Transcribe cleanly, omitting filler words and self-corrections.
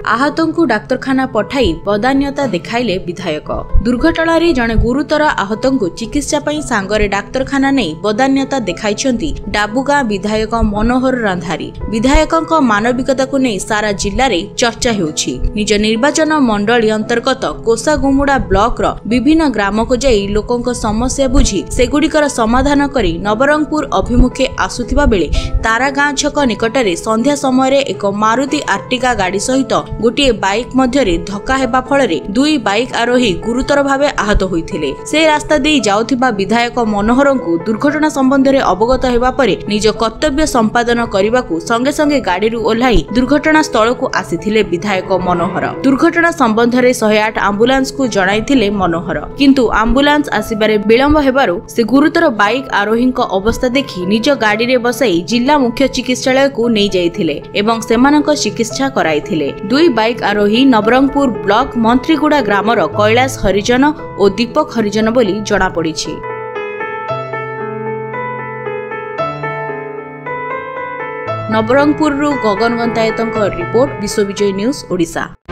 आहतଙ୍କୁ डाक्तरखाना पठाई बदान्यता देखाइले विधायक। दुर्घटना रे जने गुरुतर आहतଙ୍କୁ चिकित्सा पई सांगरे डाक्तरखाना नै बदान्यता देखाइछंती डाबुगा विधायक मनोहर रांधारी। विधायकक मानविकता को नै सारा जिल्ला रे चर्चा हेउछि। निज निर्वाचन मंडली अंतर्गत कोसागुमुडा ब्लॉक रो विभिन्न ग्राम को जाई लोकंक समस्या बुझी सेगुडिकर समाधान करी नवरंगपुर अभिमुखे आसुथिबा बेले तारागाँ छक निकटरे संध्या समय रे एक मारुति आर्टिका गाड़ी सहित गोटे बाइक मध्यरे धक्का हेबा फଳରେ दुई बाइक आरोही गुरुतर भावे आहत होइथिले। से रास्ता देई जाउथिबा विधायक मनोहरंकु दुर्घटना संबंध रे अवगत हेबा परे निज कर्तव्य संपादन करिबाकू संगे संगे गाड़ीरू ओल्हाई दुर्घटना स्थल को आसीथिले विधायक मनोहर। दुर्घटना संबंध रे 108 एम्बुलेंस को जणाइथिले मनोहर, किंतु एम्बुलेंस आसीबारे विलंब हेबारु से गुरुतर बाइक आरोहींक अवस्था देखि निज गाड़ी रे बसाई जिला मुख्य चिकित्सालय को नै जाइथिले एवं सेमानक चिकित्सा कराइथिले। दुई बाइक आरोही नवरंगपुर ब्लॉक मंत्रीगुड़ा ग्रामर कैलाश हरिजन और दीपक हरिजन बोली जणा पड़िछि। नवरंगपुर गगन गंतायतଙ୍କ रिपोर्ट विश्वविजयी न्यूज ओडिशा।